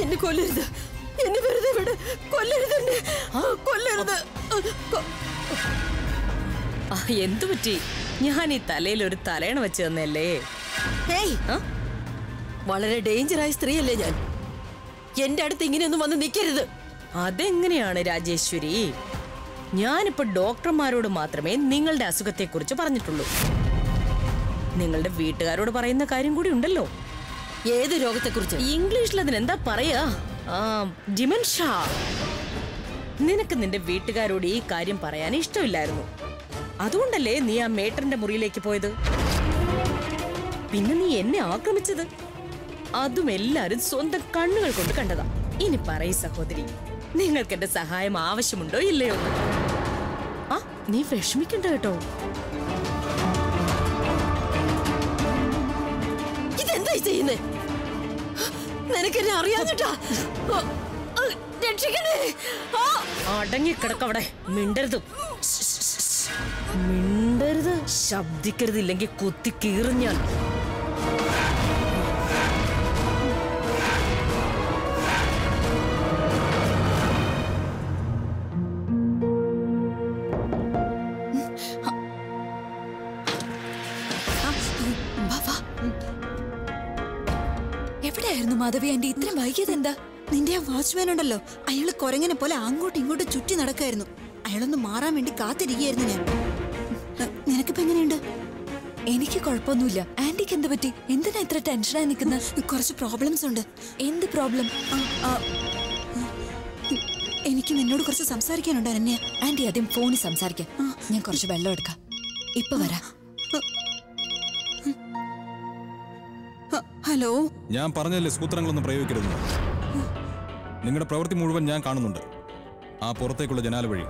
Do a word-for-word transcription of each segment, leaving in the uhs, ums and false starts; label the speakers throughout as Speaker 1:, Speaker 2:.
Speaker 1: എന്നെ കൊല്ലരുത്, എന്നെ വെറുതെ വിട്, കൊല്ലരുത്, എന്നെ കൊല്ലരുത്.
Speaker 2: എന്തു പറ്റി? ഞാൻ ഈ തലയിൽ ഒരു തലയണ വെച്ച് തന്നല്ലേ.
Speaker 1: വളരെ ഡേഞ്ചറായ സ്ത്രീയല്ലേ ഞാൻ. എന്റെ അടുത്ത് ഇങ്ങനെയൊന്നും വന്ന് നിൽക്കരുത്.
Speaker 2: അതെങ്ങനെയാണ് രാജേശ്വരി? ഞാനിപ്പോ ഡോക്ടർമാരോട് മാത്രമേ നിങ്ങളുടെ അസുഖത്തെക്കുറിച്ച് പറഞ്ഞിട്ടുള്ളൂ. നിങ്ങളുടെ വീട്ടുകാരോട് പറയുന്ന കാര്യം കൂടി ഉണ്ടല്ലോ.
Speaker 1: ഏത് രോഗത്തെക്കുറിച്ച്?
Speaker 2: ഇംഗ്ലീഷിൽ അതിനെന്താ പറയാ? ഡിമെൻഷ്യ. നിനക്ക് നിന്റെ വീട്ടുകാരോട് ഈ കാര്യം പറയാൻ ഇഷ്ടമില്ലായിരുന്നു. അതുകൊണ്ടല്ലേ നീ ആ മേട്ടറിന്റെ മുറിയിലേക്ക് പോയത്. പിന്നെ നീ എന്നെ ആക്രമിച്ചത് അതും എല്ലാരും സ്വന്തം കണ്ണുകൾ കൊണ്ട് കണ്ടതാ. ഇനി പറയ് സഹോദരി, നിങ്ങൾക്ക് എന്റെ സഹായം ആവശ്യമുണ്ടോ ഇല്ലയോ? ആ നീ വിഷമിക്കണ്ട കേട്ടോ.
Speaker 1: ഇതെന്തായി ചെയ്യുന്നേ? നിനക്കെന്നെ അറിയാഞ്ഞിട്ടാ. രക്ഷിക്കണേ.
Speaker 2: അടങ്ങിക്കിടക്കവിടെ, മിണ്ടരുത് മിണ്ടരുത് ശബ്ദിക്കരുത്, ഇല്ലെങ്കിൽ കുത്തി കീറും ഞാൻ.
Speaker 3: എവിടെയായിരുന്നു മാധവി ആന്റി? ഇത്രയും വൈകിയത് എന്താ?
Speaker 4: നിന്റെ ആ വാച്ച്മാൻ ഉണ്ടല്ലോ, അയാള് കൊരങ്ങനെ പോലെ അങ്ങോട്ടും ഇങ്ങോട്ടും ചുറ്റി നടക്കായിരുന്നു. അയാളൊന്ന് മാറാൻ വേണ്ടി കാത്തിരിക്കുകയായിരുന്നു ഞാൻ. നിനക്കിപ്പോ എങ്ങനെയുണ്ട്?
Speaker 3: എനിക്ക് കുഴപ്പമൊന്നുമില്ല. ആന്റിക്ക് എന്ത് പറ്റി? എന്തിനാ ഇത്ര ടെൻഷനായി നിൽക്കുന്നത്?
Speaker 4: കുറച്ച് പ്രോബ്ലംസ് ഉണ്ട്.
Speaker 3: എന്ത് പ്രോബ്ലം?
Speaker 4: എനിക്ക് നിന്നോട് കുറച്ച് സംസാരിക്കാനുണ്ട് അനന്യ.
Speaker 3: ആന്റി ആദ്യം ഫോണിൽ സംസാരിക്കാം. ഞാൻ കുറച്ച് വെള്ളം എടുക്കാം, ഇപ്പൊ വരാം.
Speaker 4: ഹലോ.
Speaker 5: ഞാൻ പറഞ്ഞല്ലേ സൂത്രങ്ങളൊന്നും പ്രയോഗിക്കരുത്. നിങ്ങളുടെ പ്രവൃത്തി മുഴുവൻ ഞാൻ കാണുന്നുണ്ട്, ആ പുറത്തേക്കുള്ള ജനാല വഴി.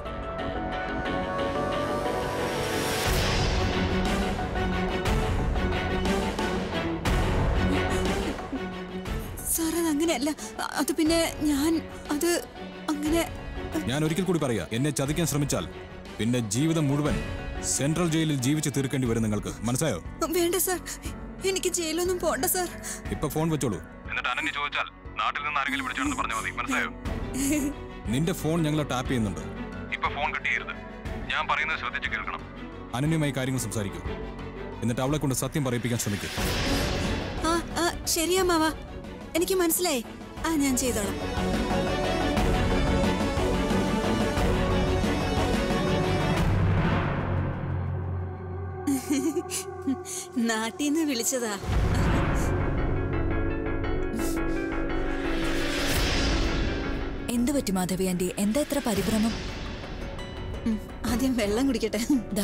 Speaker 4: സാർ അത് അങ്ങനെയല്ല. അത് പിന്നെ ഞാൻ അത് അങ്ങനെ.
Speaker 5: ഞാൻ ഒരിക്കൽ കൂടി പറയാ, എന്നെ ചതിക്കാൻ ശ്രമിച്ചാൽ പിന്നെ ജീവിതം മുഴുവൻ സെൻട്രൽ ജയിലിൽ ജീവിച്ച് തീർക്കേണ്ടി വരും നിങ്ങൾക്ക്. മനസ്സിലായോ?
Speaker 4: വേണ്ട സാർ, എനിക്ക് ജയിലൊന്നും പോണ്ട സാർ.
Speaker 5: ഇപ്പൊ ഫോൺ വെച്ചോളൂ. എന്നിട്ട് അനന്യ ചോദിച്ചാൽ നാട്ടിൽ നിന്ന് ആരെങ്കിലും വിളിച്ചോണെന്ന് പറഞ്ഞാൽ മതി. മനസ്സിലായോ? നിന്റെ ഫോൺ ഞങ്ങൾ ടാപ്പ് ചെയ്യുന്നുണ്ട്. ഇപ്പൊ ഫോൺ കിട്ടിയരുത്. ഞാൻ പറയുന്നത് ശ്രദ്ധിച്ച് കേൾക്കണം. അനന്യമായി കാര്യങ്ങൾ സംസാരിക്കൂ. എന്നിട്ട് അവളെ കൊണ്ട് സത്യം പറയിപ്പിക്കാൻ ശ്രമിക്കും.
Speaker 4: ആ ആ ശരിയാ മാവാ, എനിക്ക് മനസ്സിലായി. ആ ഞാൻ ചെയ്തോളാം. നാട്ടിന്ന് വിളിച്ചതാ.
Speaker 3: എന്ത് പറ്റി മാധവി ആന്റി? എന്താ ഇത്ര പരിഭ്രമം?
Speaker 4: ആദ്യം വെള്ളം കുടിക്കട്ടെ.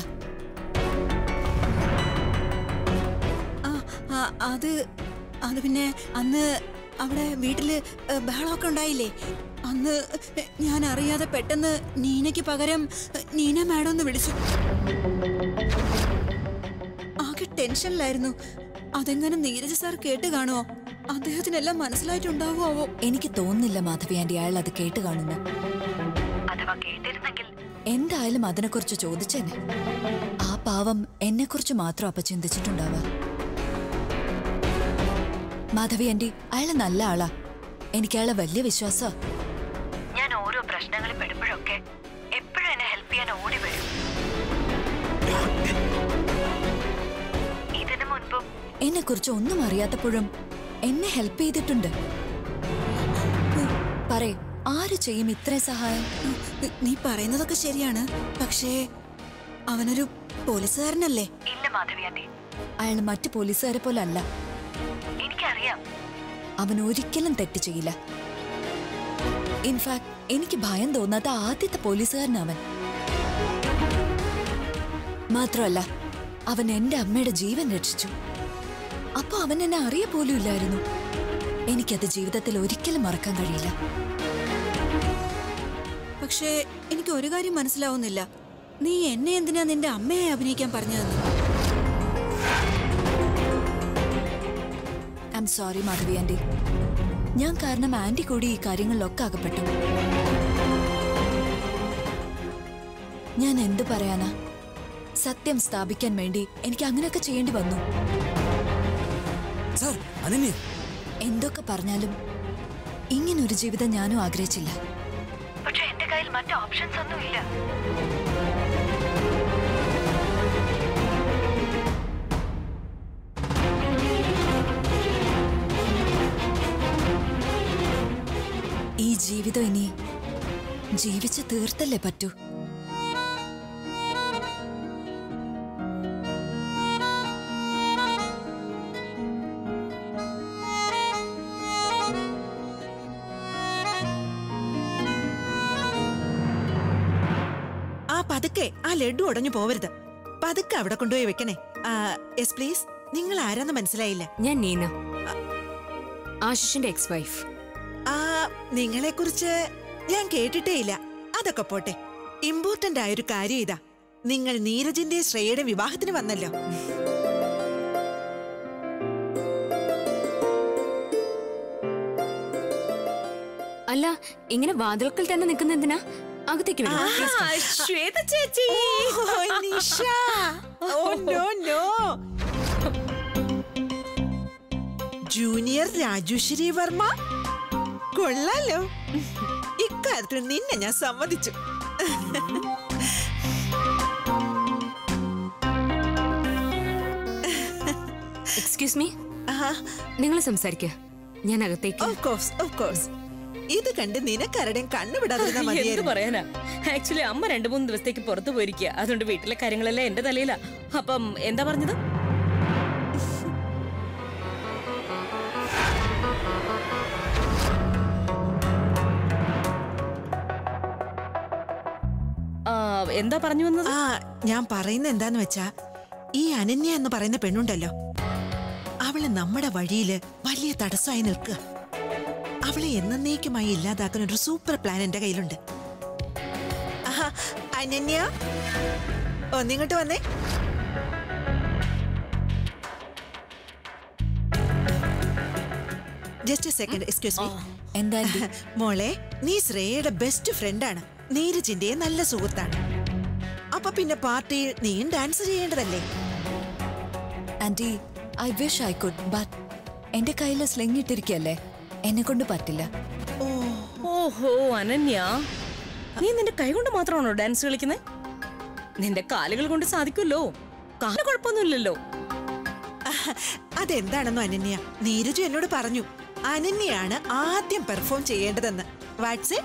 Speaker 4: ആ അത് അത് പിന്നെ അന്ന് അവിടെ വീട്ടില് ബഹളമൊക്കെ ഉണ്ടായില്ലേ? അന്ന് ഞാൻ അറിയാതെ പെട്ടെന്ന് നീനയ്ക്ക് പകരം നീന മാഡം എന്ന് വിളിച്ചു. ആകെ ടെൻഷനിലായിരുന്നു. അതെങ്ങനെ നീരജ് സാർ കേട്ട് കാണുമോ? അദ്ദേഹത്തിനെല്ലാം മനസ്സിലായിട്ടുണ്ടാവോ?
Speaker 3: എനിക്ക് തോന്നുന്നില്ല മാധവി ആന്റി അയാൾ അത് കേട്ട് കാണുന്നു. എന്തായാലും അതിനെക്കുറിച്ച് ചോദിച്ചേനെ. ആ പാവം എന്നെ കുറിച്ച് മാത്രം അപ്പൊ ചിന്തിച്ചിട്ടുണ്ടാവാ. മാധവി ആന്റി അയാള് നല്ല ആളാ. എനിക്ക് അയാളെ വലിയ വിശ്വാസാ.
Speaker 6: ഞാൻ ഓരോ പ്രശ്നങ്ങളിൽ പെടുമ്പോഴൊക്കെ എപ്പോഴും എന്നെ ഹെൽപ്പ് ചെയ്യാൻ ഓടി വരും. ഇതിനു മുൻപും
Speaker 3: എന്നെ കുറിച്ച് ഒന്നും അറിയാത്തപ്പോഴും എന്നെ ഹെൽപ്പ് ചെയ്തിട്ടുണ്ട്. പറയ്, ആര് ചെയ്യും ഇത്രയും സഹായം?
Speaker 4: നീ പറയുന്നതൊക്കെ ശരിയാണ്, പക്ഷേ അവനൊരു പോലീസുകാരനല്ലേ?
Speaker 6: ഇല്ല മാധവി ആന്റി,
Speaker 3: അയാൾ മറ്റു പോലീസുകാരെ പോലെ അല്ല.
Speaker 6: എനിക്കറിയാം.
Speaker 3: അവൻ ഒരിക്കലും തെറ്റ് ചെയ്യില്ല. ഇൻഫാക്ട് എനിക്ക് ഭയം തോന്നാത്ത ആദ്യത്തെ പോലീസുകാരനവൻ. മാത്രമല്ല അവൻ എന്റെ അമ്മയുടെ ജീവൻ രക്ഷിച്ചു. അപ്പൊ അവൻ എന്നെ അറിയ പോലും ഇല്ലായിരുന്നു. എനിക്കത് ജീവിതത്തിൽ ഒരിക്കലും മറക്കാൻ കഴിയില്ല.
Speaker 4: പക്ഷേ എനിക്ക് ഒരു കാര്യം മനസ്സിലാവുന്നില്ല. നീ എന്നെ എന്തിനാ നിന്റെ അമ്മയെ അഭിനയിക്കാൻ പറഞ്ഞതെന്ന്?
Speaker 3: I am sorry Madhavi aunty. ഞാൻ കാരണം ആന്റി കൂടി ഈ കാര്യങ്ങളിലൊക്കെ അകപ്പെട്ടു. ഞാൻ എന്തു പറയാനാ? സത്യം സ്ഥാപിക്കാൻ വേണ്ടി എനിക്ക് അങ്ങനെയൊക്കെ ചെയ്യേണ്ടി വന്നു. എന്തൊക്കെ പറഞ്ഞാലും ഇങ്ങനൊരു ജീവിതം ഞാനും ആഗ്രഹിച്ചില്ല.
Speaker 6: പക്ഷെ എന്റെ കയ്യിൽ മറ്റു ഓപ്ഷൻസ് ഒന്നും ഇല്ല.
Speaker 3: ഈ ജീവിതം ഇനി ജീവിച്ച് തീർത്തല്ലേ പറ്റൂ.
Speaker 7: പതുക്കെ ആ ലഡു ഉടഞ്ഞു പോവരുത്. പതുക്കെ അവിടെ കൊണ്ടുപോയി വെക്കണേ. Yes please. നിങ്ങൾ ആരാന്ന് മനസ്സിലായില്ല.
Speaker 8: ഞാൻ നീന, ആശിഷിന്റെ എക്സ് വൈഫ്.
Speaker 7: ആ നിങ്ങളെ കുറിച്ച് ഞാൻ കേട്ടിട്ടേ ഇല്ല. അതൊക്കെ പോട്ടെ. ഇമ്പോർട്ടന്റ് ആയൊരു കാര്യം ഇതാ, നിങ്ങൾ നീരജിന്റെ ശ്രേയയുടെ വിവാഹത്തിന് വന്നല്ലോ.
Speaker 8: അല്ല, ഇങ്ങനെ വാതിൽക്കൽ തന്നെ നിൽക്കുന്ന എന്തിനാ? അകത്തേക്ക്
Speaker 2: ശ്വേത ചേച്ചി.
Speaker 7: ജൂനിയർ രാജുശ്രീ വർമ്മ കൊള്ളാലോ. ഇക്കാര്യത്തിൽ നിന്നെ ഞാൻ സമ്മതിച്ചു.
Speaker 8: എക്സ്ക്യൂസ് മീ, നിങ്ങൾ സംസാരിക്കുക, ഞാൻ അകത്തേക്ക്.
Speaker 7: Of course, of course. ഇത് കണ്ട് നിനക്കാരുടെയും കണ്ണുവിടാതിരുന്ന
Speaker 2: എന്ത്
Speaker 7: മതിയായിരുന്നു.
Speaker 2: പറയാനാ, ആക്ച്വലി അമ്മ രണ്ടു മൂന്ന് ദിവസത്തേക്ക് പുറത്തു പോയിരിക്കുക. അതുകൊണ്ട് വീട്ടിലെ കാര്യങ്ങളെല്ലാം എന്റെ തലയിലാ. അപ്പം എന്താ പറഞ്ഞത്? എന്താ പറഞ്ഞു വന്നത്?
Speaker 7: ആ ഞാൻ പറയുന്ന എന്താന്ന് വെച്ചാ, ഈ അനന്യ എന്ന് പറയുന്ന പെണ്ണുണ്ടല്ലോ, അവള് നമ്മുടെ വഴിയില് വലിയ തടസ്സമായി നിൽക്കുക. അവളെ എന്നേക്കുമായി ഇല്ലാതാക്കുന്ന ഒരു സൂപ്പർ പ്ലാൻ എന്റെ കയ്യിലുണ്ട്. അനന്യ, ഒന്നിങ്ങോട്ട് വന്നേ. Just second, excuse me.
Speaker 3: എന്താ
Speaker 7: മോളെ, നീ ശ്രേയയുടെ ബെസ്റ്റ് ഫ്രണ്ടാണ്, നീരജിന്റെ നല്ല സുഹൃത്താണ്. അപ്പൊ പിന്നെ പാർട്ടിയിൽ നീയും ഡാൻസ് ചെയ്യേണ്ടതല്ലേ?
Speaker 3: Aunty, I wish I could, but എന്റെ കയ്യിൽ സ്ലിംഗ് ഇട്ടിരിക്കല്ലേ, എന്നെ കൊണ്ട് പറ്റില്ല.
Speaker 2: ഓഹോ അനന്യ, നീ നിന്റെ കൈ കൊണ്ട് മാത്രമാണോ ഡാൻസ് കളിക്കുന്നത്? നിന്റെ കാലുകൾ കൊണ്ട് സാധിക്കുമല്ലോ, കാല് കുഴപ്പമൊന്നുമില്ലല്ലോ.
Speaker 7: അതെന്താണെന്നോ അനന്യ, നീരജു എന്നോട് പറഞ്ഞു അനന്യയാണ് ആദ്യം പെർഫോം ചെയ്യേണ്ടതെന്ന്. വാട്സ്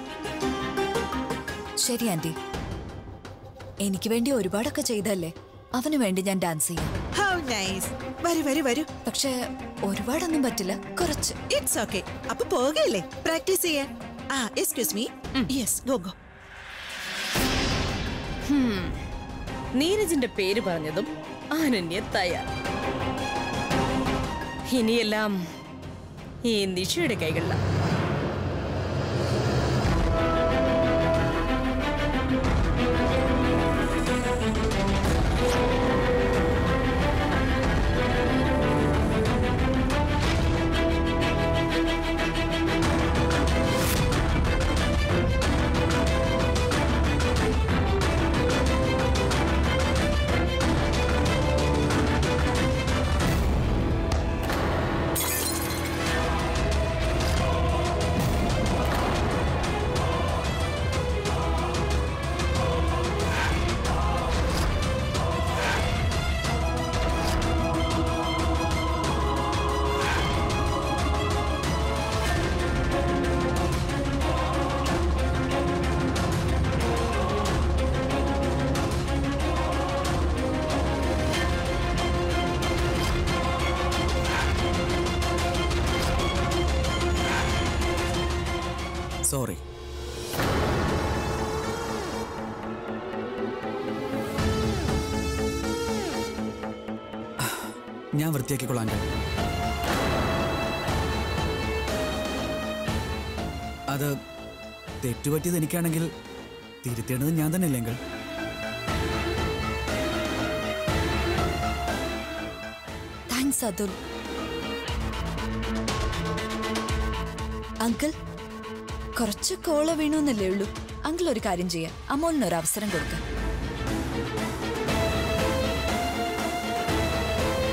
Speaker 3: ശരി ആന്റി, എനിക്ക് വേണ്ടി ഒരുപാടൊക്കെ ചെയ്തല്ലേ, അവന് വേണ്ടി ഞാൻ ഡാൻസ് ചെയ്യാം.
Speaker 7: How nice. വരൂ വരൂ വരൂ.
Speaker 3: പക്ഷേ ഒരുപാടൊന്നും പറ്റില്ല, കുറച്ച്.
Speaker 7: It's okay. അപ്പൊ പോകല്ലേ പ്രാക്ടീസ് ചെയ്യാൻ? ആ excuse me. Yes, go go.
Speaker 2: നീരജിന്റെ പേര് പറഞ്ഞതും അനന്യ തയ്യാർ. ഇനിയെല്ലാം ഈ നിഷയുടെ കൈകളിലാണ്.
Speaker 9: സോറി. ഞാൻ വൃത്തിയാക്കിക്കൊള്ളാം. അത് തെറ്റുപറ്റിയത് എനിക്കാണെങ്കിൽ തിരുത്തേണ്ടത് ഞാൻ തന്നെ അല്ലെങ്കിൽ.
Speaker 3: താങ്ക്സ് അതുൽ. അങ്കിൾ, കുറച്ച് കോള വീണൂന്നല്ലേ ഉള്ളൂ. അങ്കിൾ ഒരു കാര്യം ചെയ്യാം, അമോളിന് ഒരു അവസരം കൊടുക്കാം.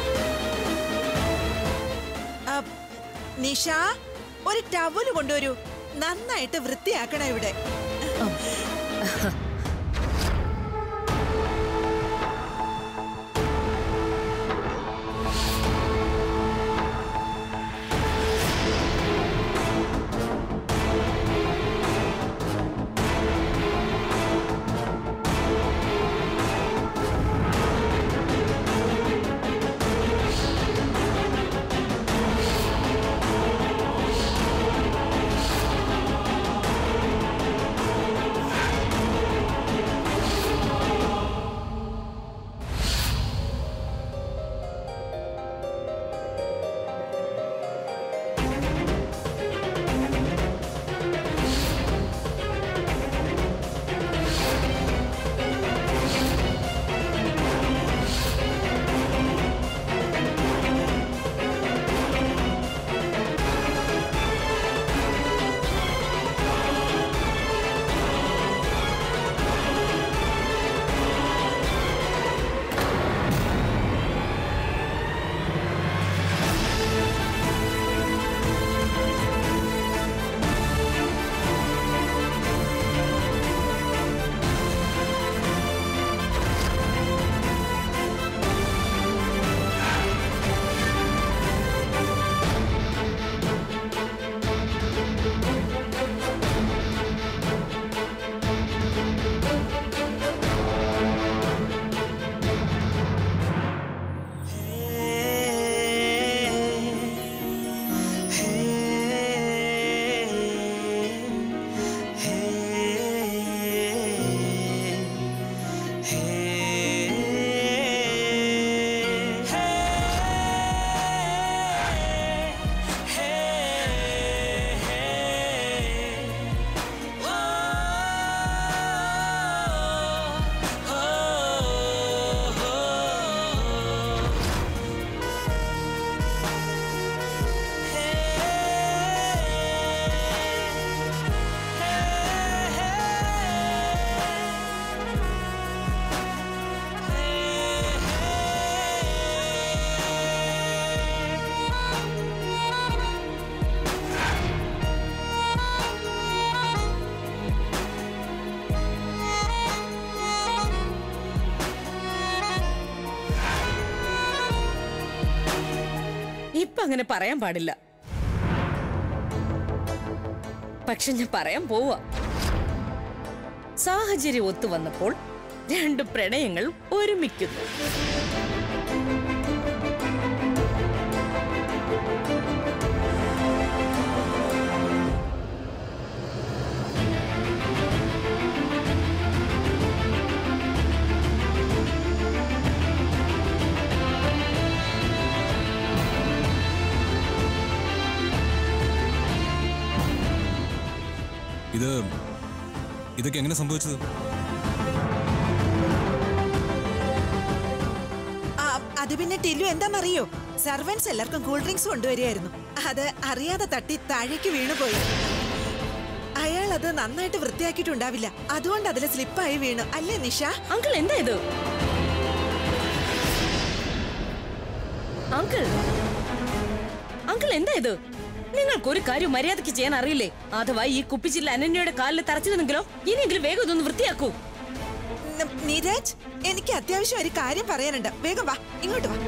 Speaker 7: നിഷ, ഒരു ടവല് കൊണ്ടുവരൂ. നന്നായിട്ട് വൃത്തിയാക്കണം ഇവിടെ.
Speaker 2: ഇപ്പൊ അങ്ങനെ പറയാൻ പാടില്ല. പക്ഷെ ഞാൻ പറയാൻ പോവാ. സാഹചര്യം ഒത്തു വന്നപ്പോൾ രണ്ട് പ്രണയങ്ങൾ ഒരുമിക്കുന്നു.
Speaker 5: ഇത് ഇതൊക്കെ എങ്ങനെ സംഭവിച്ചത്?
Speaker 7: അത് പിന്നെ ടില്ലു എന്താണെന്നറിയോ, സർവൻസ് എല്ലാവർക്കും കൂൾ ഡ്രിങ്ക്സ് കൊണ്ടുവരികയായിരുന്നു. അത് അറിയാതെ തട്ടി താഴേക്ക് വീണുപോയി. അയാൾ അത് നന്നായിട്ട് വൃത്തിയാക്കിയിട്ടുണ്ടാവില്ല, അതുകൊണ്ട് അതിൽ സ്ലിപ്പായി വീണു. അല്ലേ നിഷ?
Speaker 2: അങ്കിൾ എന്താ ഇത്? അങ്കിൾ അങ്കിൾ എന്താ ഇത്? നിങ്ങൾക്കൊരു കാര്യം മര്യാദയ്ക്ക് ചെയ്യാൻ അറിയില്ലേ? അഥവാ ഈ കുപ്പിച്ചില്ല അനന്യയുടെ കാലിൽ തറച്ചിരുന്നെങ്കിലോ? ഇനിയെങ്കിലും വേഗം ഇതൊന്ന് വൃത്തിയാക്കൂ.
Speaker 7: നീരജ്, എനിക്ക് അത്യാവശ്യം ഒരു കാര്യം പറയാനുണ്ട്. വേഗം വാ, ഇങ്ങോട്ട് വാ.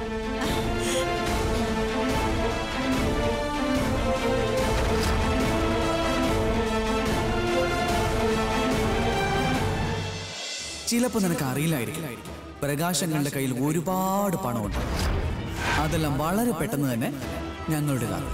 Speaker 9: ചിലപ്പോ നിനക്ക് അറിയില്ലായിരിക്കും, പ്രകാശങ്ങളുടെ കയ്യിൽ ഒരുപാട് പണമുണ്ട്. അതെല്ലാം വളരെ പെട്ടെന്ന് തന്നെ ഞങ്ങളുടെ കാലം.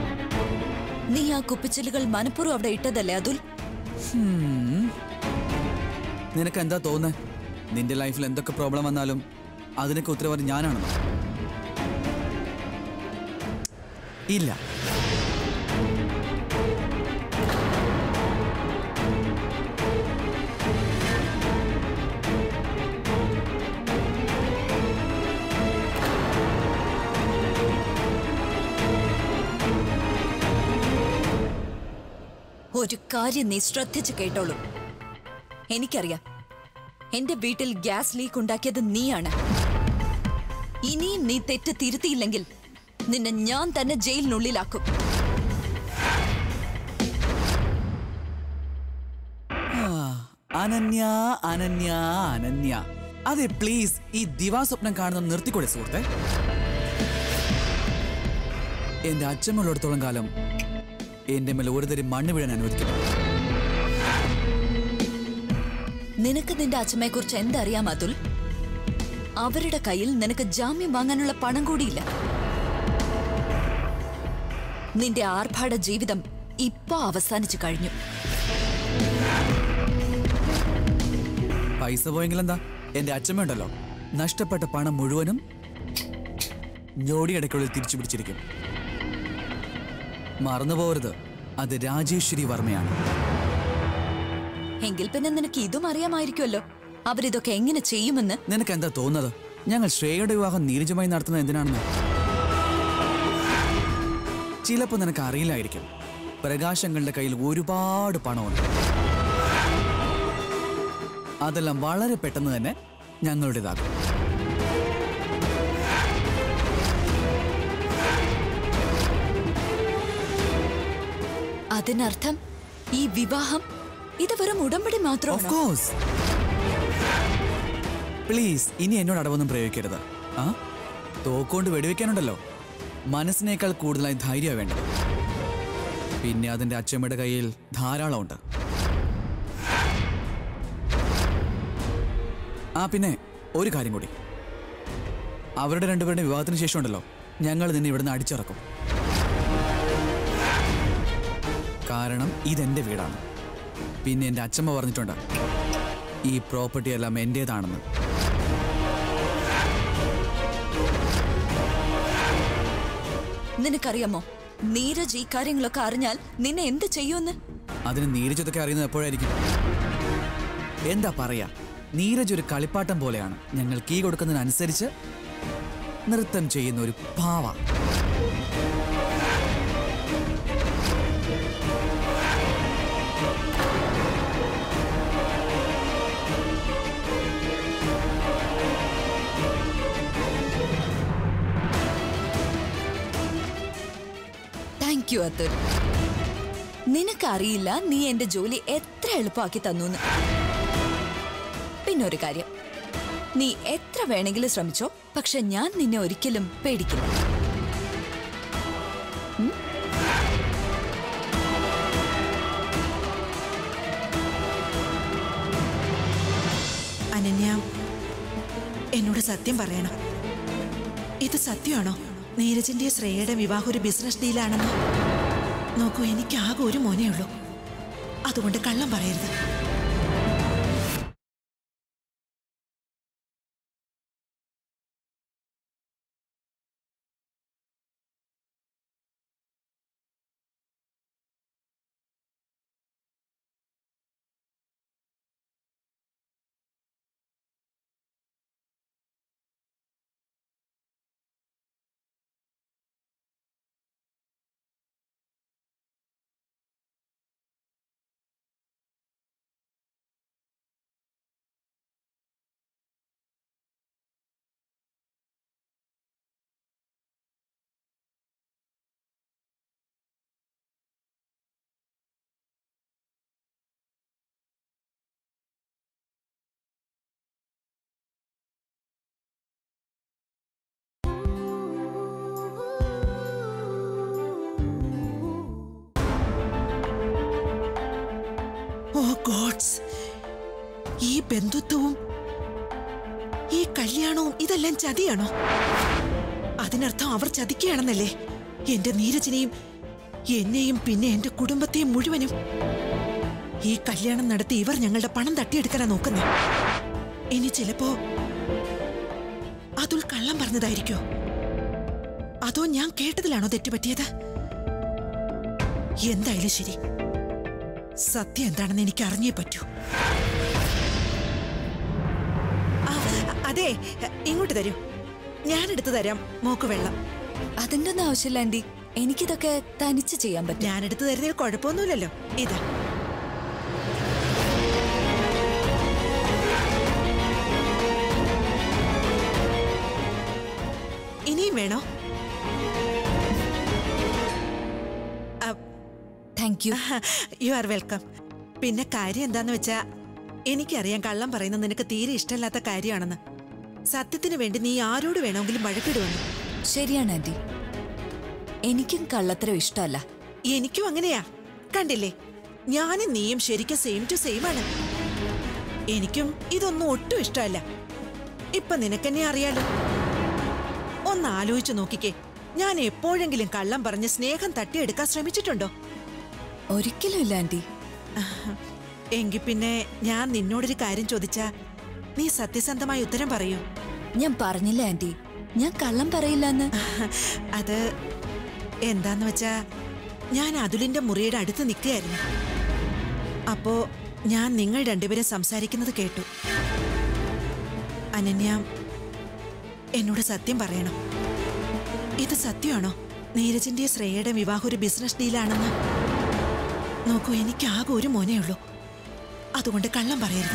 Speaker 3: നീ ആ കുപ്പിച്ചില്ലുകൾ മനഃപൂർവ്വം അവിടെ ഇട്ടതല്ലേ അതുൽ?
Speaker 9: നിനക്ക് എന്താ തോന്നുന്നത്? നിന്റെ ലൈഫിൽ എന്തൊക്കെ പ്രോബ്ലം വന്നാലും അതിനൊക്കെ ഉത്തരവാദി ഞാനാണെന്ന്? ഇല്ല.
Speaker 3: ഒരു കാര്യം നീ ശ്രദ്ധിച്ചു കേട്ടോളൂ. എനിക്കറിയാം എന്റെ വീട്ടിൽ ഗ്യാസ് ലീക്ക് ഉണ്ടാക്കിയത് നീയാണ്. ഇനിയും നീ തെറ്റ് തിരുത്തിയില്ലെങ്കിൽ നിന്നെ ഞാൻ തന്നെ ജയിലിനുള്ളിലാക്കും.
Speaker 9: അനന്യ അനന്യ അനന്യ അതെ, പ്ലീസ് ഈ ദിവാസ്വപ്നം കാണുന്ന നിർത്തിക്കൂടെ സുഹൃത്തെ? എന്റെ അച്ഛമ്മയുള്ളിടത്തോളം കാലം എന്റെ മേലെ ഒരു തരി മണ്ണ് വീഴാൻ അനുവദിക്കുന്നു.
Speaker 3: നിനക്ക് നിന്റെ അച്ഛമ്മയെ കുറിച്ച് എന്തറിയാം അതുൽ? അവരുടെ കയ്യിൽ നിനക്ക് ജാമ്യം വാങ്ങാനുള്ള പണം കൂടിയില്ല. നിന്റെ ആർഭാട ജീവിതം ഇപ്പൊ അവസാനിച്ചു കഴിഞ്ഞു.
Speaker 9: പൈസ പോയെങ്കിൽ എന്താ? എന്റെ അച്ഛമ്മയുണ്ടല്ലോ, നഷ്ടപ്പെട്ട പണം മുഴുവനും ഞൊടിയിടയ്ക്കുള്ളിൽ തിരിച്ചു പിടിച്ചിരിക്കും. മറന്നുപോകരുത്, അത് രാജേശ്വരി വർമ്മയാണ്.
Speaker 3: എങ്കിൽ പിന്നെ നിനക്ക് ഇതും അറിയാമായിരിക്കുമല്ലോ അവരിതൊക്കെ എങ്ങനെ ചെയ്യുമെന്ന്.
Speaker 9: നിനക്ക് എന്താ തോന്നുന്നത് ഞങ്ങൾ ശ്രേയയുടെ വിവാഹം നീരജുമായി നടത്തുന്നത് എന്തിനാണെന്ന്? ചിലപ്പോൾ നിനക്ക് അറിയില്ലായിരിക്കും, പ്രകാശങ്ങളുടെ കയ്യിൽ ഒരുപാട് പണമുണ്ട്. അതെല്ലാം വളരെ പെട്ടെന്ന് തന്നെ ഞങ്ങളുടേതാകും.
Speaker 3: അതിനർത്ഥം ഈ വിവാഹം ഇത് വെറും ഉടമ്പടി മാത്രമാണ്.
Speaker 9: പ്ലീസ് ഇനി എന്നോട് അടവൊന്നും പ്രയോഗിക്കരുത്. ആ തോക്കൊണ്ട് വെടിവെക്കാനുണ്ടല്ലോ, മനസ്സിനേക്കാൾ കൂടുതലായി ധൈര്യമാണ് വേണ്ടത്. പിന്നെ അതിന്റെ അച്ഛമ്മയുടെ കയ്യിൽ ധാരാളമുണ്ട്. ആ പിന്നെ ഒരു കാര്യം കൂടി, അവരുടെ രണ്ടുപേരുടെ വിവാഹത്തിന് ശേഷം ഉണ്ടല്ലോ ഞങ്ങൾ നിന്നെ ഇവിടുന്ന് അടിച്ചിറക്കും. കാരണം ഇതെന്റെ വീടാണ്. പിന്നെ എൻ്റെ അച്ഛമ്മ പറഞ്ഞിട്ടുണ്ട് ഈ പ്രോപ്പർട്ടി എല്ലാം എൻ്റേതാണെന്ന്.
Speaker 3: നിനക്കറിയാമോ നീരജ് ഈ കാര്യങ്ങളൊക്കെ അറിഞ്ഞാൽ നിന്നെ എന്ത് ചെയ്യുമെന്ന്?
Speaker 9: അതിന് നീരജ് ഇതൊക്കെ അറിയുന്നത് എപ്പോഴായിരിക്കും? എന്താ പറയാ, നീരജ് ഒരു കളിപ്പാട്ടം പോലെയാണ്. ഞങ്ങൾ കീ കൊടുക്കുന്നതിനനുസരിച്ച് നൃത്തം ചെയ്യുന്ന ഒരു പാവ.
Speaker 3: Thank you Atul. നിനക്കറിയില്ല നീ എന്റെ ജോലി എത്ര എളുപ്പമാക്കി തന്നു. പിന്നൊരു കാര്യം, നീ എത്ര വേണമെങ്കിലും ശ്രമിച്ചോ, പക്ഷെ ഞാൻ നിന്നെ ഒരിക്കലും പേടിക്കില്ല.
Speaker 7: അനന്യ, എന്നോട് സത്യം പറയണം, ഇത് സത്യമാണോ? നീരജിന്റെ ശ്രേയയുടെ വിവാഹം ഒരു ബിസിനസ് ഡീലാണെന്ന്? നോക്കൂ, എനിക്ക് ആകെ ഒരു മോനേ ഉള്ളൂ, അതുകൊണ്ട് കള്ളം പറയരുത്. ഗോഡ്സ്, ഈ ബന്ധുത്വവും ഈ കല്യാണവും ഇതെല്ലാം ചതിയാണോ? അതിനർത്ഥം അവർ ചതിക്കുകയാണെന്നല്ലേ? എന്റെ നീരജിനെയും എന്നെയും പിന്നെ എന്റെ കുടുംബത്തെയും മുഴുവനും. ഈ കല്യാണം നടത്തി ഇവർ ഞങ്ങളുടെ പണം തട്ടിയെടുക്കാനാ നോക്കുന്നേ. ഇനി ചിലപ്പോ അതുൽ കള്ളം പറഞ്ഞതായിരിക്കോ? അതോ ഞാൻ കേട്ടതിലാണോ തെറ്റുപറ്റിയത്? എന്തായാലും ശരി, സത്യം എന്താണെന്ന് എനിക്ക് അറിഞ്ഞേ പറ്റൂ. അതെ, ഇങ്ങോട്ട് തരൂ, ഞാൻ എടുത്തു തരാം മോക്ക് വെള്ളം.
Speaker 3: അതിന്റെ ഒന്നും ആവശ്യമില്ല ആന്റി, എനിക്കിതൊക്കെ തനിച്ച് ചെയ്യാൻ പറ്റും.
Speaker 7: ഞാൻ എടുത്തു തരുന്നതിൽ കുഴപ്പമൊന്നുമില്ലല്ലോ. ഇതാ. ഇനിയും വേണോ?
Speaker 3: Thank you.
Speaker 7: You are welcome. പിന്നെ കാര്യം എന്താന്ന് വെച്ചാ, എനിക്കറിയാം കള്ളം പറയുന്നത് നിനക്ക് തീരെ ഇഷ്ടമില്ലാത്ത കാര്യമാണെന്ന്. സത്യത്തിന് വേണ്ടി നീ ആരോട് വേണമെങ്കിലും വഴക്കിടുവന്നു.
Speaker 3: ശരിയാണ് ആന്റി, എനിക്കും കള്ളത്തരം ഇഷ്ടമല്ല.
Speaker 7: എനിക്കും അങ്ങനെയാ. കണ്ടില്ലേ, ഞാനും നീയും ശരിക്കും സെയിം ടു സെയിം ആണ്. എനിക്കും ഇതൊന്നും ഒട്ടും ഇഷ്ടമല്ല. ഇപ്പൊ നിനക്കെന്നെ അറിയാലോ. ഒന്ന് ആലോചിച്ചു നോക്കിക്കേ, ഞാൻ എപ്പോഴെങ്കിലും കള്ളം പറഞ്ഞ് സ്നേഹം തട്ടിയെടുക്കാൻ ശ്രമിച്ചിട്ടുണ്ടോ?
Speaker 3: ഒരിക്കലും ഇല്ല ആന്റി.
Speaker 7: എങ്കിൽ പിന്നെ ഞാൻ നിന്നോടൊരു കാര്യം ചോദിച്ചാ നീ സത്യസന്ധമായി ഉത്തരം പറയൂ?
Speaker 3: ഞാൻ പറഞ്ഞില്ല ആന്റി, ഞാൻ കള്ളം പറയില്ലെന്ന്.
Speaker 7: അത് എന്താന്ന് വെച്ചാ, ഞാൻ അതുലിന്റെ മുറിയുടെ അടുത്ത് നിൽക്കുകയായിരുന്നു. അപ്പോ ഞാൻ നിങ്ങൾ രണ്ടുപേരും സംസാരിക്കുന്നത് കേട്ടു. അനന്യ, എന്നോട് സത്യം പറയണം. ഇത് സത്യമാണോ നീരജിന്റെ ശ്രേയയുടെ വിവാഹം ഒരു ബിസിനസ് ഡീലാണെന്ന്? നോക്കൂ, എനിക്ക് ആകെ ഒരു മോനേ ഉള്ളൂ. അതുകൊണ്ട് കള്ളം പറയരുത്.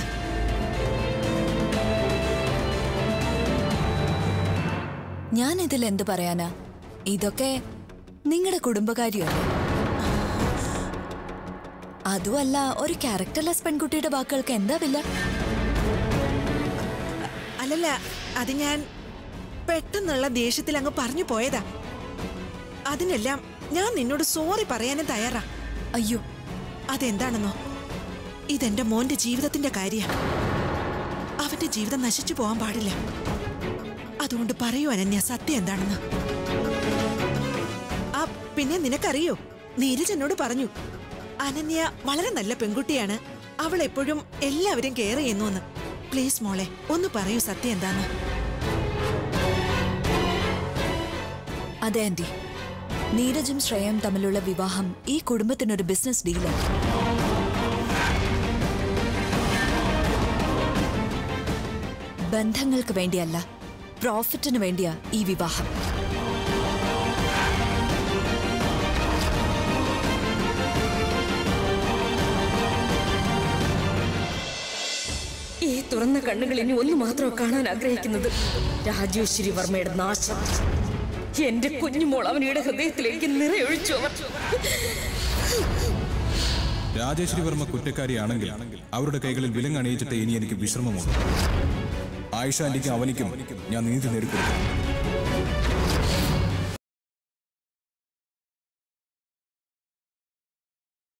Speaker 3: ഞാൻ ഇതിൽ എന്ത് പറയാനാ? ഇതൊക്കെ നിങ്ങളുടെ കുടുംബകാര്യമല്ലേ. അതുമല്ല, ഒരു ക്യാരക്ടർലെസ് പെൺകുട്ടിയുടെ വാക്കുകൾക്ക് എന്താ വില?
Speaker 7: അല്ലല്ല, അത് ഞാൻ പെട്ടെന്നുള്ള ദേഷ്യത്തിൽ അങ്ങ് പറഞ്ഞു പോയതാ. അതിനെല്ലാം ഞാൻ നിന്നോട് സോറി പറയാനും തയ്യാറാ.
Speaker 3: അയ്യോ,
Speaker 7: അതെന്താണെന്നോ, ഇതെന്റെ മോന്റെ ജീവിതത്തിന്റെ കാര്യ. അവന്റെ ജീവിതം നശിച്ചു പോകാൻ പാടില്ല. അതുകൊണ്ട് പറയൂ അനന്യ, സത്യം എന്താണെന്ന്. ആ പിന്നെ നിനക്കറിയോ, നീരജ് എന്നോട് പറഞ്ഞു അനന്യ വളരെ നല്ല പെൺകുട്ടിയാണ്, അവൾ എപ്പോഴും എല്ലാവരും കെയർ ചെയ്യുന്നു. പ്ലീസ് മോളെ, ഒന്ന് പറയൂ സത്യം എന്താന്ന്.
Speaker 3: അതെ ആന്റി, നീരജും ശ്രേയയും തമ്മിലുള്ള വിവാഹം ഈ കുടുംബത്തിനൊരു ബിസിനസ് ഡീലാണ്. ബന്ധങ്ങൾക്ക് വേണ്ടിയല്ല, പ്രോഫിറ്റിന് വേണ്ടിയാ ഈ വിവാഹം.
Speaker 2: ഈ തുറന്ന കണ്ണുകൾ ഇനി ഒന്ന് മാത്രം കാണാൻ ആഗ്രഹിക്കുന്നത് രാജേശ്വരി വർമ്മയുടെ നാശം. എന്റെ കുഞ്ഞുമോൾ അവനിയുടെ ഹൃദയത്തിലേക്ക് നിറയൊഴിച്ചു.
Speaker 5: രാജേശ്വരി വർമ്മ കുറ്റക്കാരിയാണെങ്കിൽ അവരുടെ കൈകളിൽ വിലങ്ങണിയിച്ചിട്ട് ഇനി എനിക്ക് വിശ്രമമുണ്ട്. ആയിഷ ആന്റിക്കും അവനിക്കും ഞാൻ നീതി നേടിക്കൊടുക്കും.